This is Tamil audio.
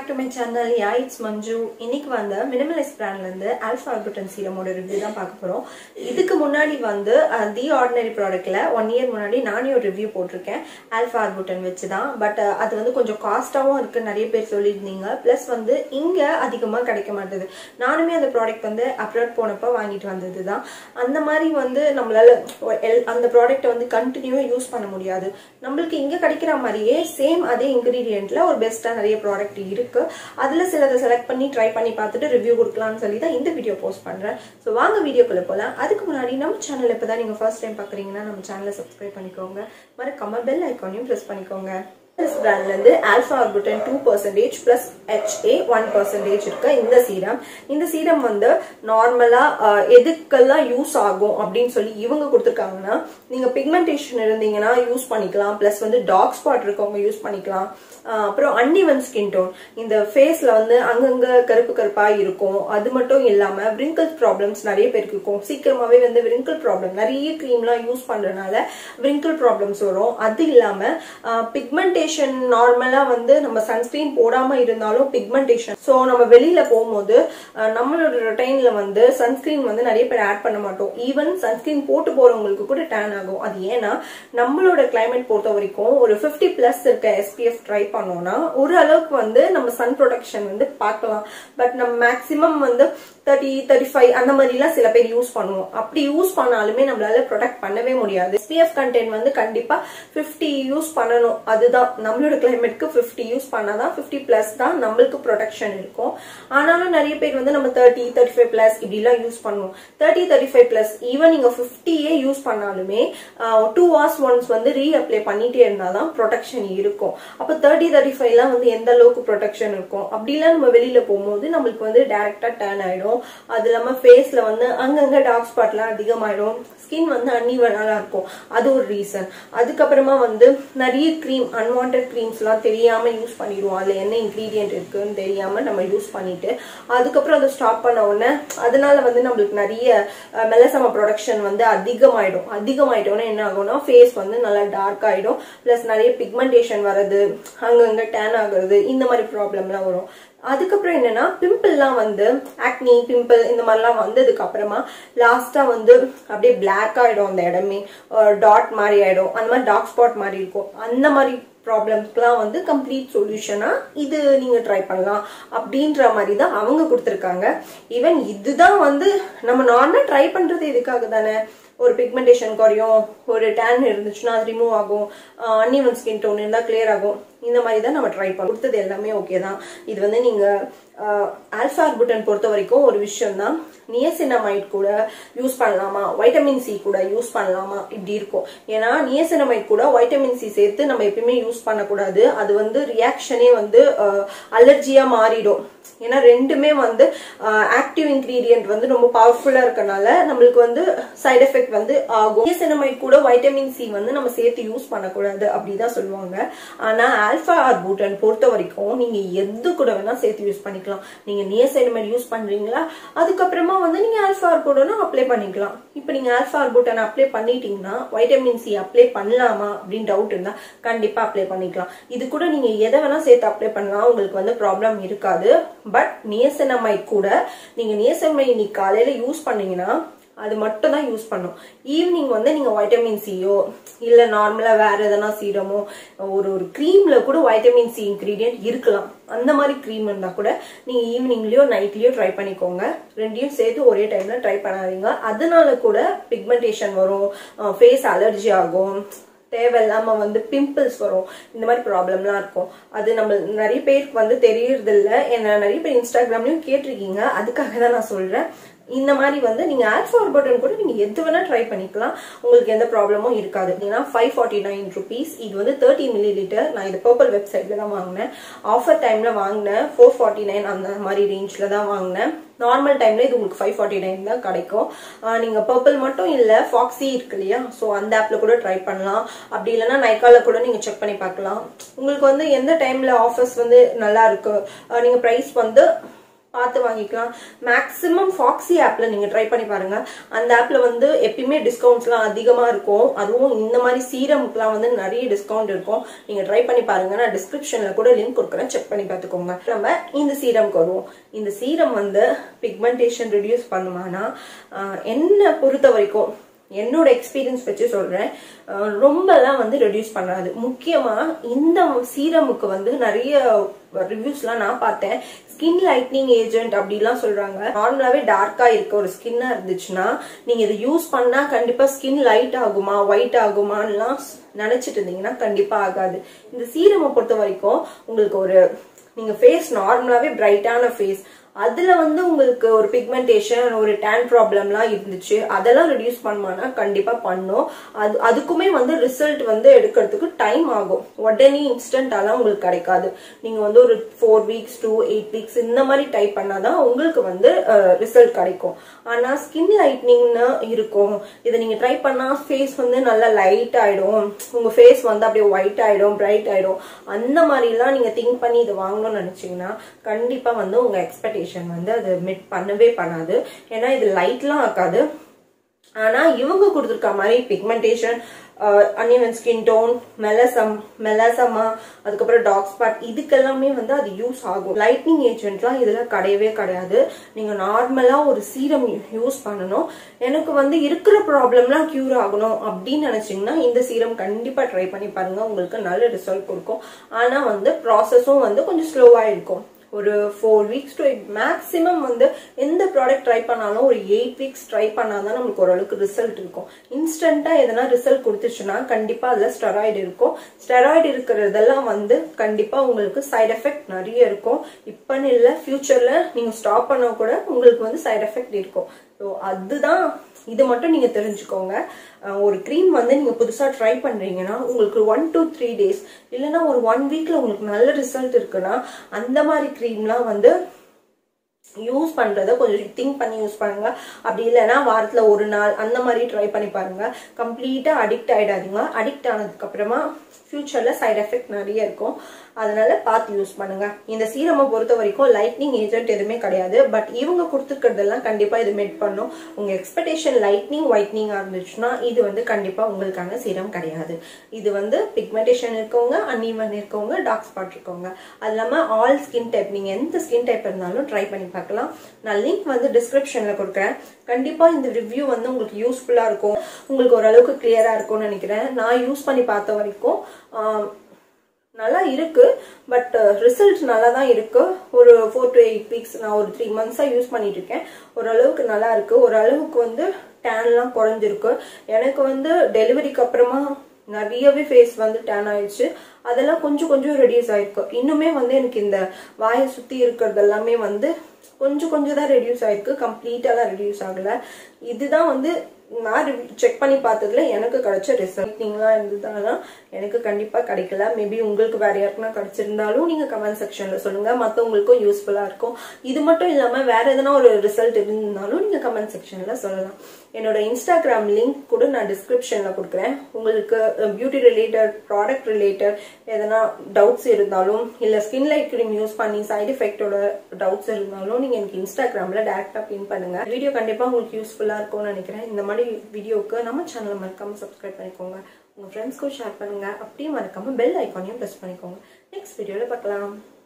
to my channel yaitsmanju. இன்னைக்கு வந்து minimalist brand ல இருந்து alpha arbutin serum ஓட ரிவ்யூ தான் பார்க்க போறோம். இதுக்கு முன்னாடி வந்து the ordinary productல 1 year முன்னாடி நானே ஒரு ரிவ்யூ போட்டிருக்கேன் alpha arbutin வச்சு தான். பட் அது வந்து கொஞ்சம் காஸ்டாவும் இருக்கு, நிறைய பேர் சொல்லியிருந்தீங்க. பிளஸ் வந்து இங்க அதிகமா கிடைக்க மாட்டேது. நானுமே அந்த ப்ராடக்ட் வந்து அப்ராட் போனப்ப வாங்கிட்டு வந்தது தான். அந்த மாதிரி வந்து நம்மளால அந்த ப்ராடக்ட்டை வந்து கண்டினியூவா யூஸ் பண்ண முடியாது. நம்மளுக்கு இங்க கிடைக்கிற மாதிரியே சேம் அதே இன்கிரீடியன்ட்ல ஒரு பெஸ்டா நிறைய ப்ராடக்ட் இருக்கு. அதுல சிலதை செலக்ட் பண்ணி ட்ரை பண்ணி பார்த்துட்டு ரிவ்யூ கொடுக்கலாம்னு சொல்லி தான் இந்த வீடியோ போஸ்ட் பண்றேன். ஸோ வாங்க வீடியோக்குள்ள போலாம். அதுக்கு முன்னாடி நம்ம சேனல் இப்பதான் நீங்க ஃபர்ஸ்ட் டைம் பாக்குறீங்கன்னா நம்ம சேனலை சப்ஸ்கிரைப் பண்ணிக்கோங்க. மறக்காம பெல் ஐகானையும் பிரஸ் பண்ணிக்கோங்க. This brand ல இருந்து alpha arbutin 2% plus HA 1% இருக்கு இந்த சீரம் வந்து நார்மலா எதுக்கெல்லாம் யூஸ் ஆகும் அப்படின்னு சொல்லி இவங்க கொடுத்துருக்காங்கன்னா, நீங்க பிக்மெண்டேஷன் இருந்தீங்கன்னா யூஸ் பண்ணிக்கலாம். பிளஸ் வந்து டார்க் ஸ்பாட் இருக்கவங்க யூஸ் பண்ணிக்கலாம். அப்புறம் அன்இவன் ஸ்கின் டோன், இந்த ஃபேஸ்ல வந்து அங்கங்க கருப்பு கருப்பா இருக்கும். அது மட்டும் இல்லாம விரிங்கிள் ப்ராப்ளம்ஸ் நிறைய பேருக்கு இருக்கும். சீக்கிரமாவே வந்து விரிங்கிள் ப்ராப்ளம், நிறைய கிரீம்லாம் யூஸ் பண்றதுனால விரிங்கிள் ப்ராப்ளம்ஸ் வரும். அது இல்லாம பிக்மெண்டேஷன் நார்மலா வந்து நம்ம சன்ஸ்கிரீன் போடாம இருந்தாலும் பிக்மெண்டேஷன், சோ நம்ம வெளியில போகும்போது நம்மளோட ரொட்டைன்ல வந்து சன்ஸ்கிரீன் வந்து நிறைய பேர் ஆட் பண்ண மாட்டோம். ஈவன் சன்ஸ்கிரீன் போட்டு போறவங்களுக்கு கூட டேன் ஆகும். அது ஏன்னா நம்மளோட கிளைமேட் பொறுத்த வரைக்கும் ஒரு 50+ இருக்க SPF ட்ரை பண்ணோம்னா ஒரு அளவுக்கு வந்து நம்ம சன் ப்ரொடெக்ஷன் வந்து பார்க்கலாம். பட் நம்ம மேக்சிமம் வந்து 30-35 அந்த மாதிரி எல்லாம் சில பேர் யூஸ் பண்ணுவோம். அப்படி யூஸ் பண்ணாலுமே நம்மளால ப்ரொடெக்ட் பண்ணவே முடியாது. SPF கண்டென்ட் வந்து கண்டிப்பா 50 யூஸ் பண்ணணும். அதுதான் நம்மளோட கிளைமேட்க்கு 50 யூஸ் பண்ணாதான் 50+ தான் நம்மளுக்கு ப்ரொடெக்ஷன் இருக்கும். ஆனாலும் நிறைய பேர் வந்து நம்ம 30-35+ இப்படி எல்லாம் யூஸ் பண்ணுவோம். 30-35+ ஈவன் நீங்க 50 யூஸ் பண்ணாலுமே 2 hours ஒன்ஸ் வந்து ரீஅப்ளை பண்ணிட்டே இருந்தாதான் ப்ரொடெக்ஷன் இருக்கும். அப்ப 30-35 எல்லாம் வந்து எந்த அளவுக்கு ப்ரொடெக்ஷன் இருக்கும். அப்படிலாம் நம்ம வெளியில போகும்போது நம்மளுக்கு வந்து டைரக்டா டேன் ஆயிடும். அது இல்லாம ஃபேஸ்ல வந்து அங்கங்க டார்க் ஸ்பாட் எல்லாம் அதிகமாயிடும். ஸ்கின் வந்து அன்இவனா இருக்கும். அது ஒரு ரீசன். அதுக்கப்புறமா வந்து நிறைய கிரீம், அன்வான்ட் கிரீம்ஸ் எல்லாம் தெரியாம யூஸ் பண்ணிடுவோம். அதுல என்ன இன்கிரீடியன்ட் இருக்குன்னு தெரியாம நம்ம யூஸ் பண்ணிட்டு அதுக்கப்புறம் அதை ஸ்டாப் பண்ண உடனே அதனால வந்து நம்மளுக்கு நிறைய மெலசமா ப்ரொடக்ஷன் வந்து அதிகமாயிட்டோம்னா என்ன ஆகும்னா ஃபேஸ் வந்து நல்லா டார்க் ஆயிடும். பிளஸ் நிறைய பிக்மெண்டேஷன் வர்றது, அங்கங்க டேன் ஆகுறது, இந்த மாதிரி ப்ராப்ளம் எல்லாம் வரும். அதுக்கப்புறம் என்னன்னா பிம்பிள்லாம் வந்து ஆக்னி பிம்பிள் இந்த மாதிரிலாம் வந்ததுக்கு அப்புறமா லாஸ்டா வந்து அப்படியே பிளாக் ஆயிடும். அந்த இடமே டாட் மாதிரி ஆயிடும். அந்த மாதிரி டார்க் ஸ்பாட் மாதிரி இருக்கும். அந்த மாதிரி ப்ராப்ளம்ஸ்க்குலாம் வந்து கம்ப்ளீட் சொல்யூஷனா இது நீங்க ட்ரை பண்ணலாம் அப்படின்ற மாதிரி தான் அவங்க கொடுத்துருக்காங்க. ஈவன் இதுதான் வந்து நம்ம நார்மலா ட்ரை பண்றது இதுக்காக தானே. ஒரு பிக்மெண்டேஷன் குறையும், ஒரு டேன் இருந்துச்சுன்னா அது ரிமூவ் ஆகும், அன்இவன் ஸ்கின் டோன் இருந்தா கிளியர் ஆகும். இந்த மாதிரி தான் நம்ம ட்ரை பண்ண கொடுத்தது எல்லாமே ஓகே தான். இது வந்து நீங்க ஆல்ஃபா ஆர்புட்டின் பொறுத்த வரைக்கும் ஒரு விஷயம் தான். நியசினமைட் கூட யூஸ் பண்ணலாமா, வைட்டமின் சி கூட யூஸ் பண்ணலாமா இப்படி இருக்கும். ஏன்னா நியசினமைட் கூட வைட்டமின் சி சேர்த்து நம்ம எப்பயுமே யூஸ் பண்ணக்கூடாது. அது வந்து ரியாக்ஷனே வந்து அலர்ஜியா மாறிடும். ஏன்னா ரெண்டுமே வந்து ஆக்டிவ் இன்கிரீடியன்ட் வந்து ரொம்ப பவர்ஃபுல்லா இருக்கனால நம்மளுக்கு வந்து சைட் எஃபெக்ட் வந்து ஆகும். நியசினமைட் கூட வைட்டமின் சி வந்து நம்ம சேர்த்து யூஸ் பண்ணக்கூடாது அப்படிதான் சொல்லுவாங்க. ஆனா ஆல்ஃபா ஆர்புட்டின் பொறுத்த வரைக்கும் நீங்க எது கூட வேணா சேர்த்து யூஸ் பண்ணிக்கலாம். நீங்க நியசினமைட் யூஸ் பண்றீங்களா, அதுக்கப்புறமா வந்து நீங்க ஆல்ஃபா ஆர்புட்டின் அப்ளை பண்ணிக்கலாம். இப்ப நீங்க ஆல்ஃபா ஆர்புட்டின் அப்ளை பண்ணிட்டீங்கன்னா வைட்டமின் சி அப்ளை பண்ணலாமா அப்படின்னு டவுட் இருந்தா கண்டிப்பா அப்ளை பண்ணிக்கலாம். இது கூட நீங்க எதை வேணா சேர்த்து அப்ளை பண்ணலாம், உங்களுக்கு வந்து ப்ராப்ளம் இருக்காது. பட் நியசினமைட் கூட நீங்க நியசினமைட் இன்னைக்கு காலையில யூஸ் பண்ணீங்கன்னா அது மட்டும் தான் யூஸ் பண்ணும். ஈவினிங் வந்து நீங்க வைட்டமின் சியோ இல்ல நார்மலா வேற எதனா சீரமோ ஒரு கிரீம்ல கூட வைட்டமின் சி இன்கிரீடியன்ட் இருக்கலாம். அந்த மாதிரி கிரீம் இருந்தா கூட நீங்க ஈவினிங்லயோ நைட்லயோ ட்ரை பண்ணிக்கோங்க. ரெண்டையும் சேர்த்து ஒரே டைம்ல ட்ரை பண்ணாதீங்க. அதனால கூட பிக்மெண்டேஷன் வரும், ஃபேஸ் அலர்ஜி ஆகும், தேவையில்லாம வந்து பிம்பிள்ஸ் வரும். இந்த மாதிரி ப்ராப்ளம்லாம் இருக்கும். அது நம்ம நிறைய பேருக்கு வந்து தெரியறது இல்ல. என்ன நிறைய பேர் இன்ஸ்டாகிராம்லயும் கேட்டிருக்கீங்க. அதுக்காக தான் நான் சொல்றேன். இந்த மாதிரி வந்து நீங்க ஆல்ஃபா ஆர்புட்டின் கூட நீங்க எது வேணா ட்ரை பண்ணிக்கலாம். உங்களுக்கு எந்த ப்ராப்ளமும் இருக்காது. 549 rupees. இது வந்து 30 ml. நான் இது பர்பிள் வெப்சைட்ல தான் வாங்கினேன். ஆஃபர் டைம்ல வாங்கினேன் 449 அந்த மாதிரி ரேஞ்ச்ல தான் வாங்கினேன். நார்மல் டைம்ல இது உங்களுக்கு 549 தான் கிடைக்கும். நீங்க பர்பிள் மட்டும் இல்ல, ஃபாக்ஸி இருக்கு இல்லையா, சோ அந்த ஆப்ல கூட ட்ரை பண்ணலாம். அப்படி இல்லைன்னா நைக்கால கூட நீங்க செக் பண்ணி பார்க்கலாம். உங்களுக்கு வந்து எந்த டைம்ல ஆஃபர்ஸ் வந்து நல்லா இருக்கு, நீங்க பிரைஸ் வந்து பார்த்து வாங்கிக்கலாம். மேக்ஸிமம் ஃபாக்ஸி ஆப்ல நீங்க ட்ரை பண்ணி பாருங்க. அந்த ஆப்ல வந்து எப்பயுமே டிஸ்கவுண்ட்ஸ்லாம் அதிகமா இருக்கும். அதுவும் இந்த மாதிரி சீரம்க்குலாம் வந்து நிறைய டிஸ்கவுண்ட் இருக்கும். நீங்க ட்ரை பண்ணி பாருங்க. நான் டிஸ்கிரிப்ஷன்ல கூட லிங்க் கொடுக்குறேன், செக் பண்ணி பார்த்துக்கோங்க. நம்ம இந்த சீரம்க்கு வருவோம். இந்த சீரம் வந்து பிக்மெண்டேஷன் ரிடியூஸ் பண்ணுமானா, என்ன பொறுத்த வரைக்கும் என்னோட எக்ஸ்பீரியன்ஸ் வச்சு சொல்றேன், ரொம்பலாம் வந்து ரெடியூஸ் பண்ணாது. முக்கியமா இந்த சீரமுக்கு வந்து நிறைய ரிவ்யூஸ்லாம் நான் பார்த்தேன். ஸ்கின் லைட்னிங் ஏஜென்ட் அப்படிலாம் சொல்றாங்க. நார்மலாவே டார்க்கா இருக்க ஒரு ஸ்கின்னா இருந்துச்சுன்னா நீங்க இதை யூஸ் பண்ணா கண்டிப்பா ஸ்கின் லைட் ஆகுமா ஒயிட் ஆகுமான்லாம் நினைச்சிட்டு இருந்தீங்கன்னா கண்டிப்பா ஆகாது. இந்த சீரமை பொறுத்த வரைக்கும் உங்களுக்கு ஒரு நீங்க ஃபேஸ் நார்மலாவே பிரைட்டான ஃபேஸ், அதுல வந்து உங்களுக்கு ஒரு பிக்மெண்டேஷன் ஒரு டேன் ப்ராப்ளம்லாம் இருந்துச்சு, அதெல்லாம் ரெடியூஸ் பண்ணுமானா கண்டிப்பா பண்ணும். அதுக்குமே வந்து ரிசல்ட் வந்து எடுக்கிறதுக்கு டைம் ஆகும். உடனே இன்ஸ்டன்டாலாம் உங்களுக்கு கிடைக்காது. நீங்க வந்து ஒரு 4 வீக்ஸ் to 8 வீக்ஸ் இந்த மாதிரி டைப் பண்ணாதான் உங்களுக்கு வந்து ரிசல்ட் கிடைக்கும். ஆனா ஸ்கின் லைட்னிங்னு இருக்கும், இதை நீங்க ட்ரை பண்ணா ஃபேஸ் வந்து நல்லா லைட் ஆயிடும், உங்க ஃபேஸ் வந்து அப்படியே ஒயிட் ஆயிடும் பிரைட் ஆயிடும், அந்த மாதிரி எல்லாம் நீங்க திங்க் பண்ணி இதை வாங்கணும்னு நினைச்சீங்கன்னா கண்டிப்பா வந்து உங்க எக்ஸ்பெக்டேஷன் வந்து அது மீட் பண்ணவே பண்ணாது. ஏன்னா இது லைட்லாம் ஆக்காது. ஆனா இவங்க கொடுத்துருக்க மாதிரி pigmentation, uneven skin tone, melasma, அதுக்கப்புறம் டார்க் ஸ்பாட், இதுக்கெல்லாமே வந்து அது யூஸ் ஆகும். லைட்னிங் ஏஜென்ட்லாம் இதுல கிடையவே கிடையாது. நீங்க நார்மலா ஒரு சீரம் யூஸ் பண்ணணும். எனக்கு வந்து இருக்கிற ப்ராப்ளம்லாம் கியூர் ஆகணும் அப்படின்னு நினைச்சீங்கன்னா இந்த சீரம் கண்டிப்பா ட்ரை பண்ணி பாருங்க, உங்களுக்கு நல்ல ரிசல்ட் கொடுக்கும். ஆனா வந்து ப்ராசஸும் வந்து கொஞ்சம் ஸ்லோவா இருக்கும். ஒரு 4 வீக்ஸ் to மேக்ஸிமம் வந்து எந்த ப்ராடக்ட் ட்ரை பண்ணாலும் ஒரு 8 வீக்ஸ் ட்ரை பண்ணாதான் நமக்கு ஓரளவுக்கு ரிசல்ட் இருக்கும். இன்ஸ்டன்டா எதனா ரிசல்ட் கொடுத்துச்சுன்னா கண்டிப்பா அதுல ஸ்டெராய்டு இருக்கும். ஸ்டெராய்டு இருக்கிறதெல்லாம் வந்து கண்டிப்பா உங்களுக்கு சைட் எஃபெக்ட் நிறைய இருக்கும். இப்பன்னு இல்ல, ஃபியூச்சர்ல நீங்க ஸ்டாப் பண்ண கூட உங்களுக்கு வந்து சைட் எஃபெக்ட் இருக்கும். ஸோ அதுதான், இது மட்டும் நீங்க தெரிஞ்சுக்கோங்க. ஒரு க்ரீம் வந்து நீங்க புதுசா ட்ரை பண்றீங்கன்னா உங்களுக்கு 1 to 3 days இல்லைன்னா ஒரு 1 வீக்ல உங்களுக்கு நல்ல ரிசல்ட் இருக்குன்னா அந்த மாதிரி க்ரீம்லாம் வந்து யூஸ் பண்றத கொஞ்சம் திங்க் பண்ணி யூஸ் பண்ணுங்க. அப்படி இல்லைன்னா வாரத்துல ஒரு நாள் அந்த மாதிரி ட்ரை பண்ணி பாருங்க. கம்ப்ளீட்டா அடிக்ட் ஆயிடாதீங்க. அடிக்ட் ஆனதுக்கு அப்புறமா ஃபியூச்சர்ல சைட் எஃபெக்ட் நிறைய இருக்கும். அதனால பார்த்து யூஸ் பண்ணுங்க. இந்த சீரமை பொறுத்த வரைக்கும் லைட்னிங் ஏஜென்ட் எதுவுமே கிடையாது. பட் இவங்க கொடுத்துருக்கிறதெல்லாம் கண்டிப்பா இது மெட் பண்ணும். உங்க எக்ஸ்பெக்டேஷன் லைட்னிங் ஒயிட்னிங்கா இருந்துச்சுன்னா இது வந்து கண்டிப்பா உங்களுக்கான சீரம் கிடையாது. இது வந்து பிக்மெண்டேஷன் இருக்கவங்க, அன்இவன் இருக்கவங்க, டார்க் ஸ்பாட் இருக்கவங்க, அது இல்லாம ஆல் ஸ்கின் டைப், நீங்க எந்த ஸ்கின் டைப் இருந்தாலும் ட்ரை பண்ணி பார்க்கலாம். நான் லிங்க் வந்து டிஸ்கிரிப்ஷன்ல கொடுக்குறேன். கண்டிப்பா இந்த ரிவ்யூ வந்து உங்களுக்கு யூஸ்ஃபுல்லா இருக்கும், உங்களுக்கு ஓரளவுக்கு கிளியரா இருக்கும்னு நினைக்கிறேன். நான் யூஸ் பண்ணி பார்த்த வரைக்கும் நல்லா இருக்கு. பட் ரிசல்ட் நல்லா தான் இருக்கு. ஒரு 4 to 8 வீக்ஸ், நான் ஒரு 3 months யூஸ் பண்ணிட்டு இருக்கேன். ஓரளவுக்கு நல்லா இருக்கு. ஓரளவுக்கு வந்து டேன்லாம் குறைஞ்சிருக்கு. எனக்கு வந்து டெலிவரிக்கு அப்புறமா நிறையவே ஃபேஸ் வந்து டேன் ஆயிடுச்சு. அதெல்லாம் கொஞ்சம் கொஞ்சம் ரெடியூஸ் ஆயிருக்கு. இன்னுமே வந்து எனக்கு இந்த வாயை சுத்தி இருக்கிறது எல்லாமே வந்து கொஞ்சம் கொஞ்சம் தான் ரெடியூஸ் ஆயிருக்கு, கம்ப்ளீட்டாலாம் ரெடியூஸ் ஆகல. இதுதான் வந்து நான் செக் பண்ணி பார்த்ததுல எனக்கு கிடைச்ச ரிசல்ட். நீங்களா இருந்ததுனால எனக்கு கண்டிப்பா கிடைக்கல. மேபி உங்களுக்கு வேற யாருக்குன்னா கிடைச்சிருந்தாலும் நீங்க கமெண்ட் செக்ஷன்ல சொல்லுங்க, மற்றவங்களுக்கும் யூஸ்ஃபுல்லா இருக்கும். இது மட்டும் இல்லாம வேற எதனா ஒரு ரிசல்ட் இருந்தாலும் நீங்க கமெண்ட் செக்ஷன்ல சொல்லலாம். என்னோட இன்ஸ்டாகிராம் லிங்க் கூட நான் டிஸ்கிரிப்ஷன்ல கொடுக்குறேன். உங்களுக்கு பியூட்டி ரிலேட்டட், ப்ராடக்ட் ரிலேட்டட் எதனா டவுட்ஸ் இருந்தாலும், இல்ல ஸ்கின் லைட் கிரீம் யூஸ் பண்ணி சைட் எஃபெக்டோட டவுட்ஸ் இருந்தாலும் நீங்க எனக்கு இன்ஸ்டாகிராம்ல டைரக்டா பின் பண்ணுங்க. வீடியோ கண்டிப்பா உங்களுக்கு யூஸ்ஃபுல்லா இருக்கும்னு நினைக்கிறேன். இந்த மாதிரி வீடியோக்கு நம்ம சேனலை மறக்காம சப்ஸ்கிரைப் பண்ணிக்கோங்க, உங்க ஃப்ரெண்ட்ஸ்க்கும் ஷேர் பண்ணுங்க, அப்படியே மறக்காம பெல் ஐக்கானையும் பிரஸ் பண்ணிக்கோங்க. நெக்ஸ்ட் வீடியோல பார்க்கலாம்.